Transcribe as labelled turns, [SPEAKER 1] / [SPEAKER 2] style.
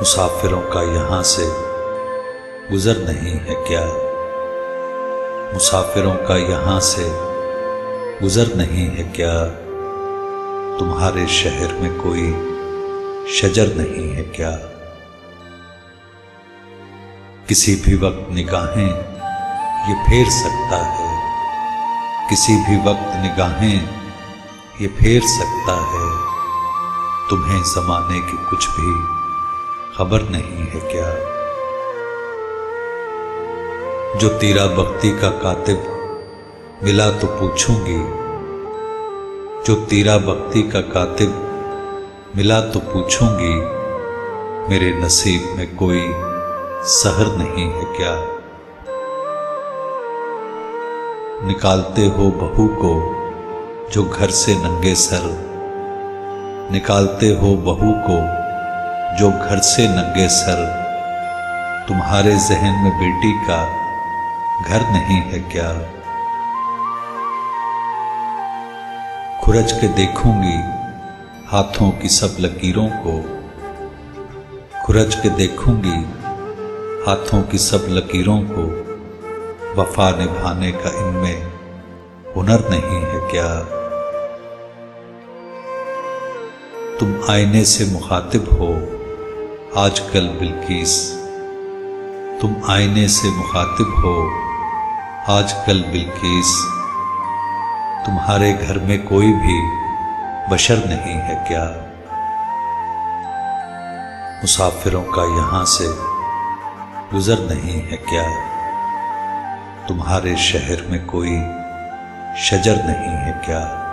[SPEAKER 1] मुसाफिरों का यहाँ से गुजर नहीं है क्या? मुसाफिरों का यहाँ से गुजर नहीं है क्या? तुम्हारे शहर में कोई शजर नहीं है क्या? किसी भी वक्त निगाहें ये फेर सकता है, किसी भी वक्त निगाहें ये फेर सकता है। तुम्हें ज़माने की कुछ भी खबर नहीं है क्या? जो तेरा बख्ती का कातिब मिला तो पूछूंगी, जो तेरा बख्ती का कातिब मिला तो पूछूंगी, मेरे नसीब में कोई सहर नहीं है क्या? निकालते हो बहू को जो घर से नंगे सर, निकालते हो बहू को जो घर से नंगे सर। तुम्हारे जहन में बेटी का घर नहीं है क्या? खुरच के देखूंगी हाथों की सब लकीरों को, खुरच के देखूंगी हाथों की सब लकीरों को। वफा निभाने का इनमें हुनर नहीं है क्या? तुम आईने से मुखातिब हो आजकल बिल्किस, तुम आईने से मुखातिब हो आजकल बिल्किस। तुम्हारे घर में कोई भी बशर नहीं है क्या? मुसाफिरों का यहाँ से गुजर नहीं है क्या? तुम्हारे शहर में कोई शजर नहीं है क्या?